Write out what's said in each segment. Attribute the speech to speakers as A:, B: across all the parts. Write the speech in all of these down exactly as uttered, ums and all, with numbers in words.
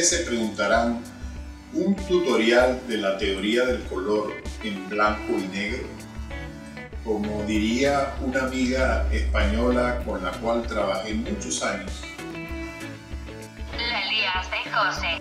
A: Ustedes se preguntarán, ¿un tutorial de la teoría del color en blanco y negro? Como diría una amiga española con la cual trabajé muchos años.
B: La liaste, José.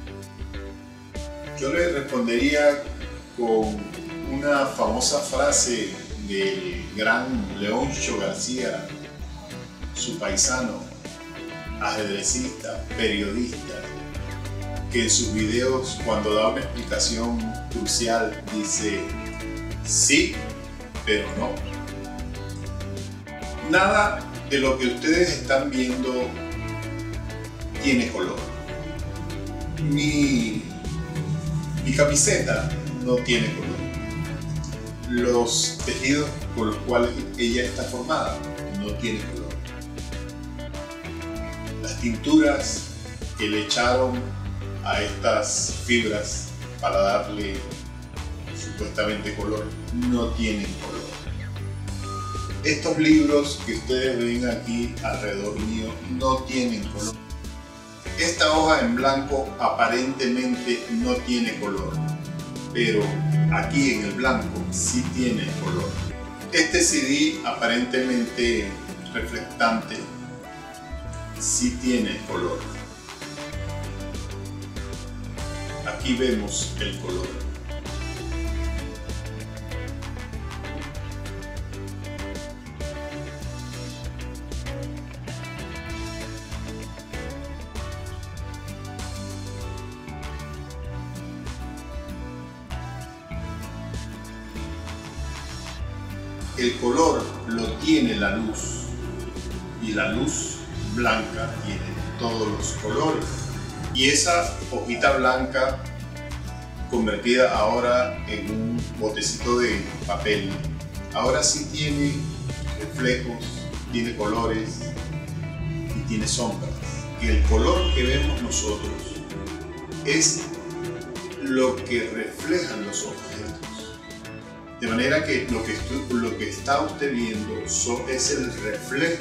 A: Yo le respondería con una famosa frase del gran Leoncio García, su paisano, ajedrecista, periodista, que en sus videos, cuando da una explicación crucial, dice sí, pero no. Nada de lo que ustedes están viendo tiene color. Mi, mi camiseta no tiene color. Los tejidos con los cuales ella está formada no tienen color. Las tinturas que le echaron a estas fibras para darle supuestamente color no tienen color. Estos libros que ustedes ven aquí alrededor mío no tienen color. Esta hoja en blanco aparentemente no tiene color, pero aquí en el blanco sí tiene color. Este C D aparentemente reflectante sí tiene color. Aquí vemos el color. El color lo tiene la luz, y la luz blanca tiene todos los colores. Y esa hojita blanca convertida ahora en un botecito de papel, ahora sí tiene reflejos, tiene colores y tiene sombras. Y el color que vemos nosotros es lo que reflejan los objetos. De manera que lo que, lo que está usted viendo so, es el reflejo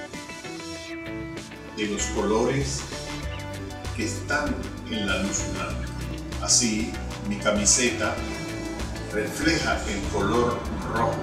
A: de los colores que están en la luz blanca. Así, mi camiseta refleja el color rojo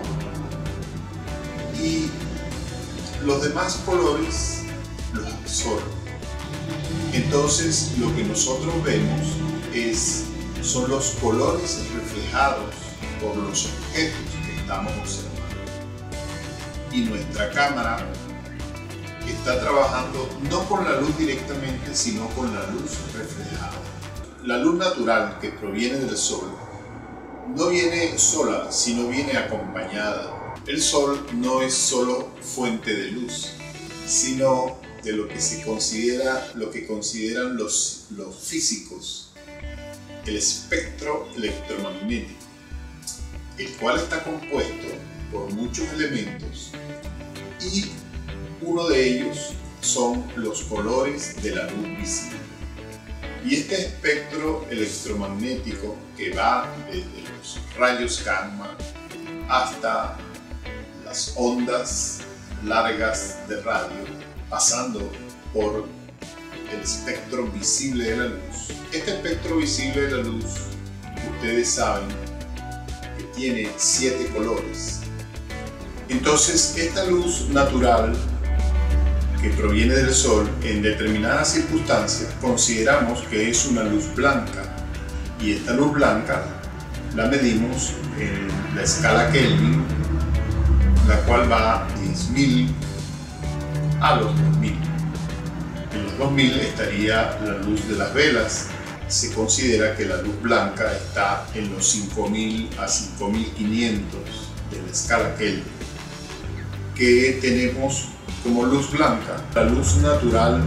A: y los demás colores los absorben. Entonces, lo que nosotros vemos es, son los colores reflejados por los objetos que estamos observando. Y nuestra cámara está trabajando no con la luz directamente, sino con la luz reflejada. La luz natural que proviene del sol no viene sola, sino viene acompañada. El sol no es solo fuente de luz, sino de lo que se considera, lo que consideran los, los físicos, el espectro electromagnético, el cual está compuesto por muchos elementos y uno de ellos son los colores de la luz visible. Y este espectro electromagnético que va desde los rayos gamma hasta las ondas largas de radio, pasando por el espectro visible de la luz. Este espectro visible de la luz, ustedes saben, tiene siete colores. Entonces, esta luz natural que proviene del sol, en determinadas circunstancias consideramos que es una luz blanca, y esta luz blanca la medimos en la escala Kelvin, la cual va de diez mil a los dos mil. En los dos mil estaría la luz de las velas. Se considera que la luz blanca está en los cinco mil a cinco mil quinientos de la escala Kelvin. Que tenemos como luz blanca la luz natural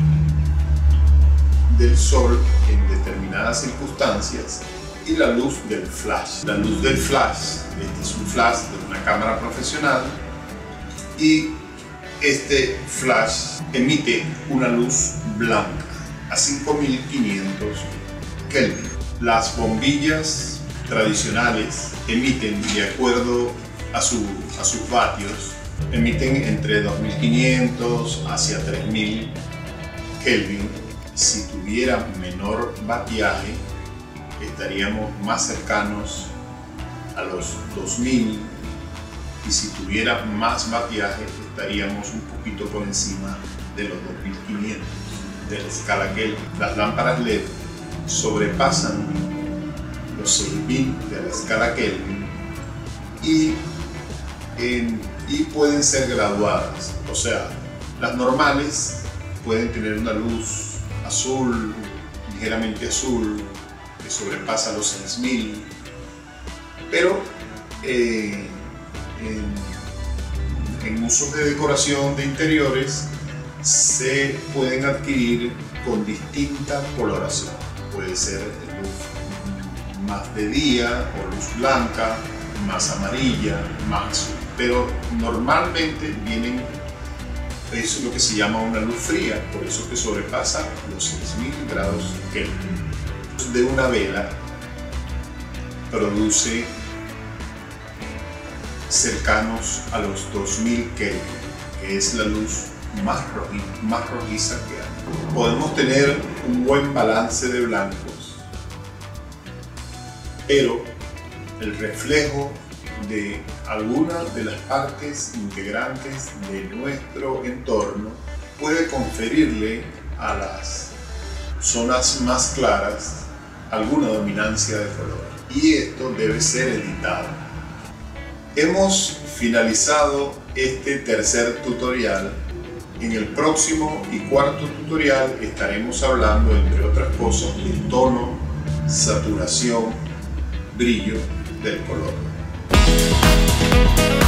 A: del sol en determinadas circunstancias y la luz del flash. La luz del flash, este es un flash de una cámara profesional, y este flash emite una luz blanca a cinco mil quinientos Kelvin. Las bombillas tradicionales emiten, de acuerdo a, su, a sus vatios, emiten entre dos mil quinientos hacia tres mil Kelvin si tuviera menor batiaje, estaríamos más cercanos a los dos mil, y si tuviera más batiaje, estaríamos un poquito por encima de los dos mil quinientos de la escala Kelvin. Las lámparas L E D sobrepasan los seis mil de la escala Kelvin y, en, y pueden ser graduadas. O sea, las normales pueden tener una luz azul, ligeramente azul, que sobrepasa los seis mil, pero eh, en, en usos de decoración de interiores se pueden adquirir con distinta coloración. Puede ser luz más de día o luz blanca, más amarilla, más azul, pero normalmente vienen, es lo que se llama una luz fría, por eso que sobrepasa los seis mil grados Kelvin. De una vela produce cercanos a los dos mil Kelvin, que es la luz más, roji, más rojiza que hay. Podemos tener un buen balance de blancos, pero el reflejo de alguna de las partes integrantes de nuestro entorno puede conferirle a las zonas más claras alguna dominancia de color, y esto debe ser editado. Hemos finalizado este tercer tutorial. En el próximo y cuarto tutorial estaremos hablando, entre otras cosas, de tono, saturación, brillo del color.